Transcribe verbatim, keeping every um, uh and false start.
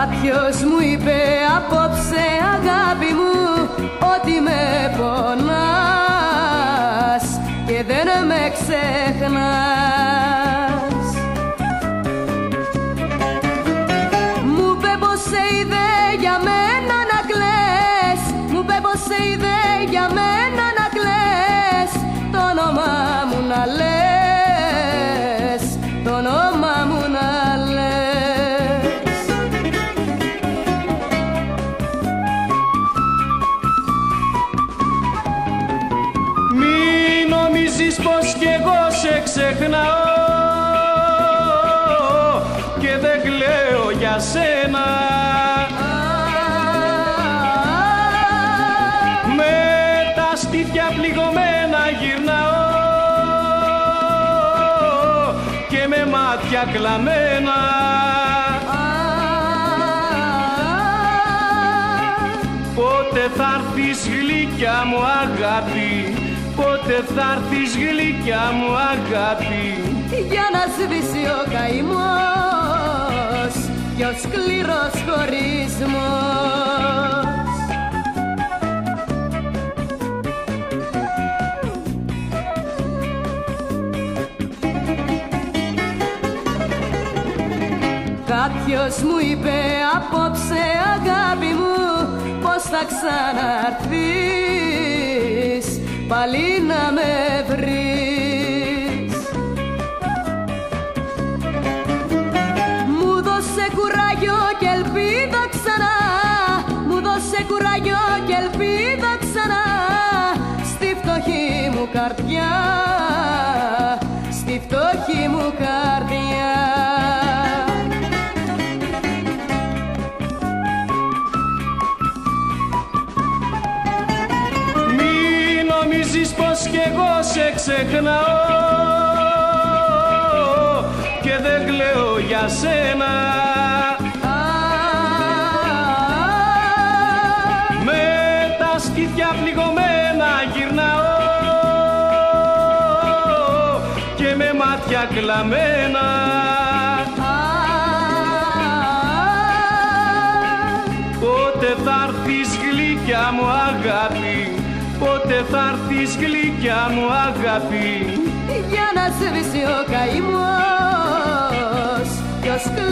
Κάποιος μου είπε απόψε αγάπη μου ότι με πονάς και δεν με ξεχνάς. Μου είπε πως σε είδε για μένα να κλαις, μου είπε πως σε είδε για μένα να κλαις, το όνομά μου να λες, το όνομά μου να λες. Πως κι εγώ σε ξεχνάω και δεν κλαίω για σένα. Με τα στήθια πληγωμένα γυρνάω και με μάτια κλαμμένα. Πότε θα έρθεις γλυκιά μου αγάπη, πότε θα έρθεις γλυκιά μου αγάπη, για να σβήσει ο καημός και ο σκληρός χωρισμός. Κάποιος μου είπε απόψε αγάπη μου πως θα ξαναρθείς πάλι να με βρεις. Μου δώσε κουράγιο και ελπίδα ξανά, μου δώσε κουράγιο και ελπίδα ξανά, στη φτωχή μου καρδιά, στη φτωχή μου καρδιά. Πως κι εγώ σε ξεχνάω και δεν κλαίω για σένα. Με τα στήθια πληγωμένα γυρνάω και με μάτια κλαμμένα. Πότε θα έρθεις γλυκιά μου αγάπη, πότε θα έρθεις γλυκιά μου αγάπη, για να σβήσει ο καημός κι ο